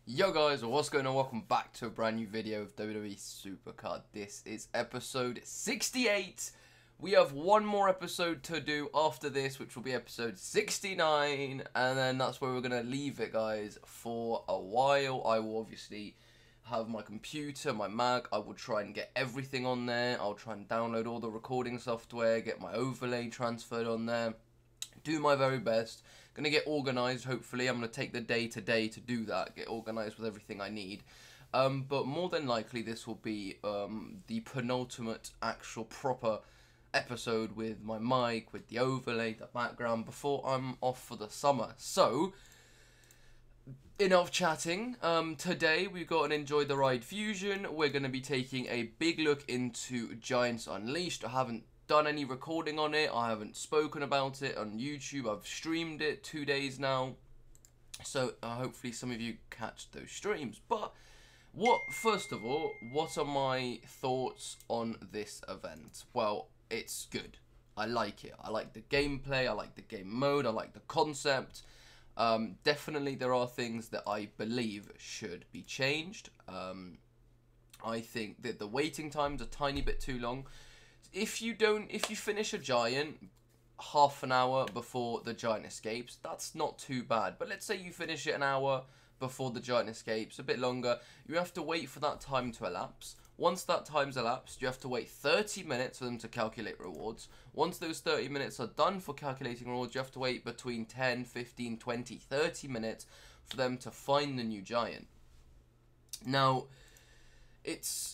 Yo guys, what's going on? Welcome back to a brand new video of WWE Supercard. This is episode 68. We have one more episode to do after this, which will be episode 69. And then that's where we're going to leave it, guys, for a while. I will obviously have my computer, my Mac. I will try and get everything on there. I'll try and download all the recording software, get my overlay transferred on there. Do my very best. Going to get organised, hopefully. I'm going to take the day to day to do that, get organised with everything I need. But more than likely, this will be the penultimate actual proper episode with my mic, with the overlay, the background, before I'm off for the summer. So, enough chatting. Today, we've got an Enjoy the Ride Fusion. We're going to be taking a big look into Giants Unleashed. I haven't done any recording on it. I haven't spoken about it on YouTube. I've streamed it 2 days now, so hopefully some of you catch those streams. But first of all, what are my thoughts on this event? Well, it's good. I like it. I like the gameplay. I like the game mode. I like the concept. Definitely there are things that I believe should be changed. I think that the waiting time's a tiny bit too long. If you finish a giant half an hour before the giant escapes, that's not too bad. But let's say you finish it an hour before the giant escapes, a bit longer, you have to wait for that time to elapse. Once that time's elapsed, you have to wait 30 minutes for them to calculate rewards. Once those 30 minutes are done for calculating rewards, you have to wait between 10, 15, 20, 30 minutes for them to find the new giant. Now, it's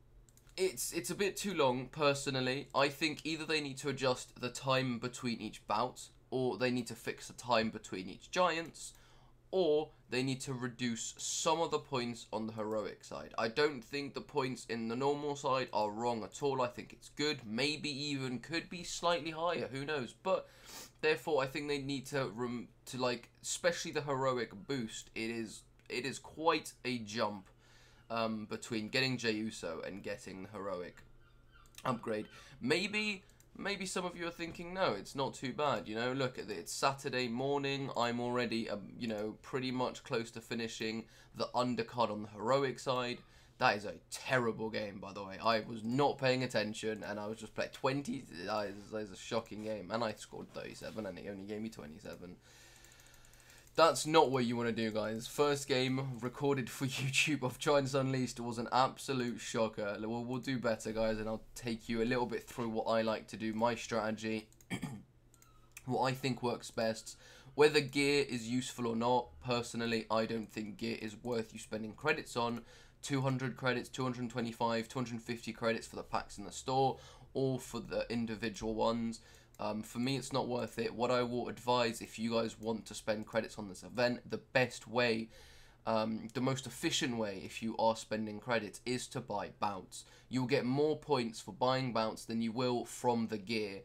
a bit too long, personally. I think either they need to adjust the time between each bout, or they need to fix the time between each giants, or they need to reduce some of the points on the heroic side. I don't think the points in the normal side are wrong at all. I think it's good. Maybe even could be slightly higher. Who knows? But therefore, I think they need to like, especially the heroic boost. It is quite a jump. Between getting Jey Uso and getting the heroic upgrade. Maybe some of you are thinking, no, it's not too bad. You know, look at it. It's Saturday morning. I'm already, you know, pretty much close to finishing the undercard on the heroic side. That is a terrible game, by the way. I was not paying attention, and I was just playing 20. That is a shocking game, and I scored 37, and he only gave me 27. That's not what you want to do, guys. First game recorded for YouTube of Giants Unleashed was an absolute shocker. We'll do better, guys, and I'll take you a little bit through what I like to do, my strategy, what I think works best. Whether gear is useful or not, personally, I don't think gear is worth you spending credits on. 200 credits, 225, 250 credits for the packs in the store, or for the individual ones. For me, it's not worth it. What I will advise, if you guys want to spend credits on this event, the best way, the most efficient way, if you are spending credits, is to buy bounts. You will get more points for buying bounts than you will from the gear.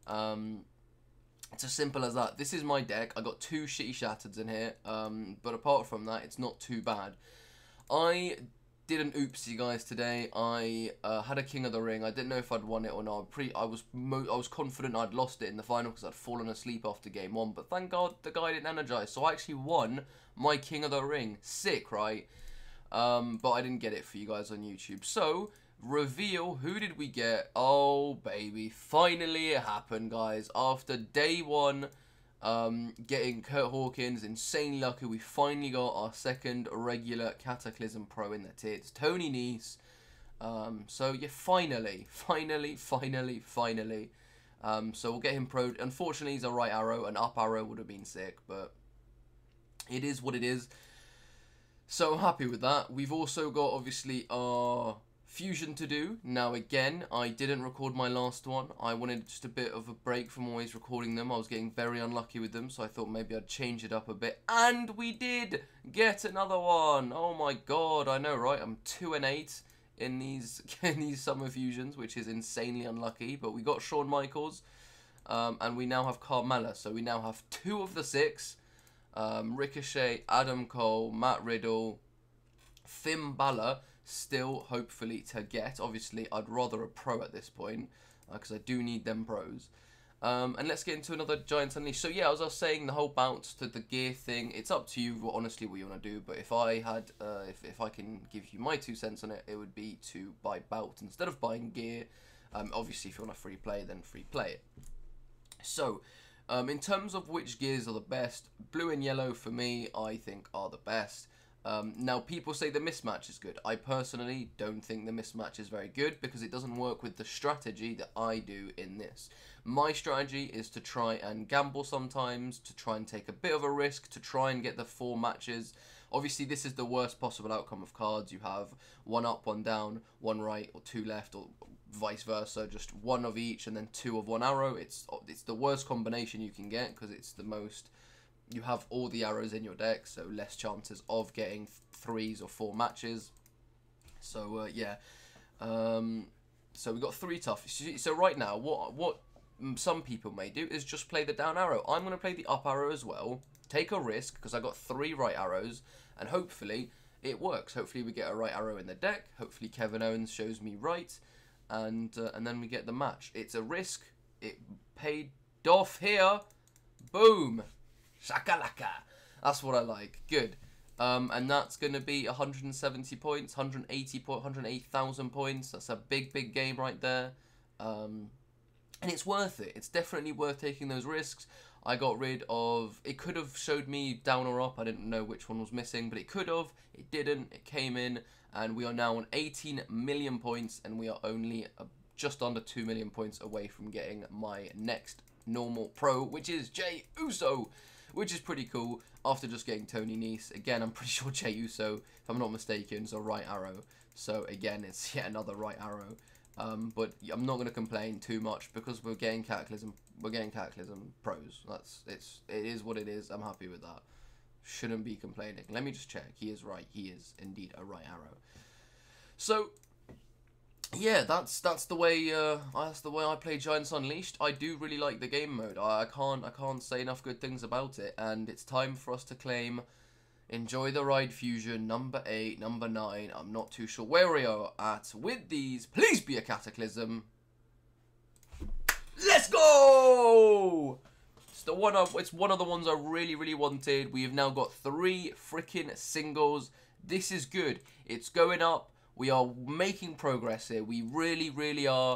It's as simple as that. This is my deck. I got 2 shitty Shattereds in here, but apart from that, it's not too bad. I did an oopsie, guys, today. I had a King of the Ring. I didn't know if I'd won it or not. I was confident I'd lost it in the final because I'd fallen asleep after game 1. But thank God the guy didn't energize. So I actually won my King of the Ring. Sick, right? But I didn't get it for you guys on YouTube. So, reveal, who did we get? Oh, baby. Finally it happened, guys. After day 1... getting Kurt Hawkins, insanely lucky. We finally got our second regular Cataclysm Pro in the tier. It's Tony Nese. So yeah, finally. So we'll get him pro. Unfortunately, he's a right arrow. An up arrow would have been sick, but it is what it is. So I'm happy with that. We've also got, obviously, our Fusion to do. Now again, I didn't record my last one. I wanted just a bit of a break from always recording them. I was getting very unlucky with them, so I thought maybe I'd change it up a bit. And we did get another one. Oh my god, I know, right? I'm 2-8 in these summer fusions, which is insanely unlucky. But we got Shawn Michaels, and we now have Carmella. So we now have 2 of the 6. Ricochet, Adam Cole, Matt Riddle, Finn Balor. Still, hopefully, to get. Obviously, I'd rather a pro at this point, because I do need them pros. And let's get into another Giants Unleashed. So yeah, as I was saying, the whole bounce to the gear thing, it's up to you, honestly, what you want to do. But if I had, if I can give you my 2 cents on it, it would be to buy bounce instead of buying gear. Obviously, if you want a free play, then free play it. So, in terms of which gears are the best, blue and yellow for me, I think are the best. Now, people say the mismatch is good. I personally don't think the mismatch is very good because it doesn't work with the strategy that I do in this. My strategy is to try and gamble sometimes, to try and take a bit of a risk, to try and get the 4 matches. Obviously, this is the worst possible outcome of cards. You have 1 up, 1 down, 1 right, or 2 left, or vice versa. Just 1 of each and then 2 of 1 arrow. It's the worst combination you can get because it's the most... You have all the arrows in your deck, so less chances of getting 3s or 4 matches. So, yeah. So we got 3 tough. So right now, what some people may do is just play the down arrow. I'm going to play the up arrow as well. Take a risk, because I got 3 right arrows, and hopefully it works. Hopefully we get a right arrow in the deck. Hopefully Kevin Owens shows me right, and then we get the match. It's a risk. It paid off here. Boom. Shakalaka. That's what I like. Good. And that's going to be 170 points, 180,000 points. That's a big game right there. And it's worth it. It's definitely worth taking those risks. I got rid of... It could have showed me down or up. I didn't know which one was missing, but it could have. It didn't. It came in, and we are now on 18 million points, and we are only just under 2 million points away from getting my next normal pro, which is Jey Uso, which is pretty cool, after just getting Tony Nese. Again, I'm pretty sure Jey Uso, if I'm not mistaken, is a right arrow. So, again, it's yet another right arrow. But I'm not going to complain too much because we're getting Cataclysm. We're getting Cataclysm pros. It is what it is. I'm happy with that. Shouldn't be complaining. Let me just check. He is right. He is indeed a right arrow. So yeah, that's the way I play Giants Unleashed. I do really like the game mode. I can't say enough good things about it. And it's time for us to claim Enjoy the Ride Fusion, number 8, number 9. I'm not too sure where we are at with these. Please be a Cataclysm. Let's go! It's one of the ones I really wanted. We have now got 3 freaking singles. This is good. It's going up. We are making progress here. We really are.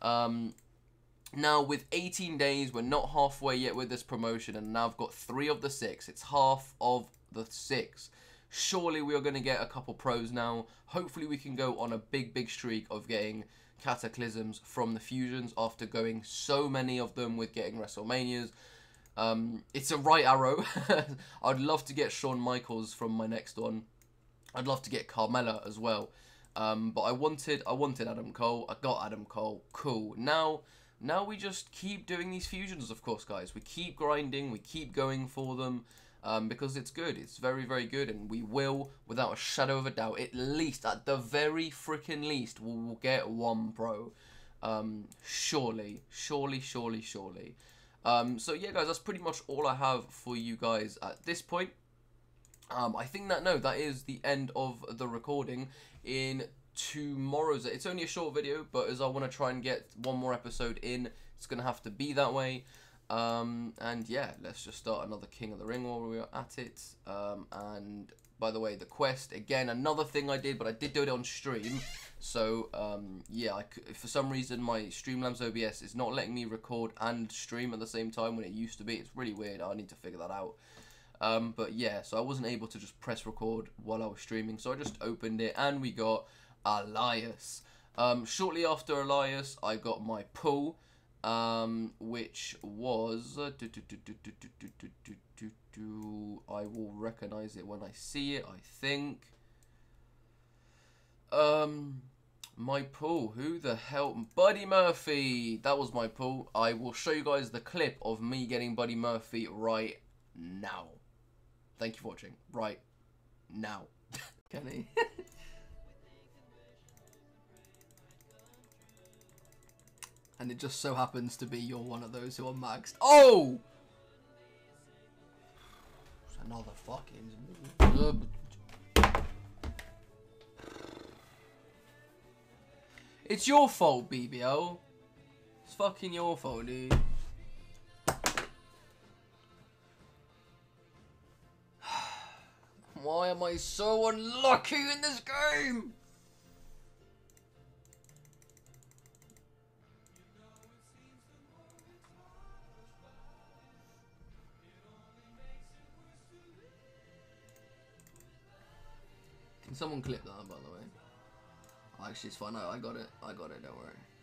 Now with 18 days, we're not halfway yet with this promotion, and now I've got 3 of the 6. It's half of the 6. Surely we are going to get a couple pros now. Hopefully we can go on a big streak of getting Cataclysms from the fusions after going so many of them with getting WrestleManias. It's a right arrow. I'd love to get Shawn Michaels from my next one. I'd love to get Carmella as well. But I wanted Adam Cole. I got Adam Cole. Cool. Now we just keep doing these fusions, of course, guys. We keep grinding. We keep going for them. Because it's good. It's very good, and we will, without a shadow of a doubt, at the very freaking least, we'll get 1 pro. Surely. So yeah, guys, that's pretty much all I have for you guys at this point. I think that is the end of the recording. In tomorrow's, it's only a short video, but as I want to try and get 1 more episode in, it's going to have to be that way. And yeah, let's just start another King of the Ring while we are at it. And by the way, the quest, again, another thing I did, but I did do it on stream. So, yeah, for some reason, my Streamlabs OBS is not letting me record and stream at the same time when it used to be. It's really weird. I need to figure that out. But yeah, so I wasn't able to just press record while I was streaming, so I just opened it, and we got Elias. Shortly after Elias, I got my pull, which was... I will recognize it when I see it, I think. My pull, who the hell? Buddy Murphy! That was my pull. I will show you guys the clip of me getting Buddy Murphy right now. Thank you for watching. Right now. Can he? And it just so happens to be you're one of those who are maxed. Oh! Another fucking... It's your fault, BBL. It's fucking your fault, dude. Why am I so unlucky in this game? Can someone clip that, by the way? Actually, it's fine. I got it. Don't worry.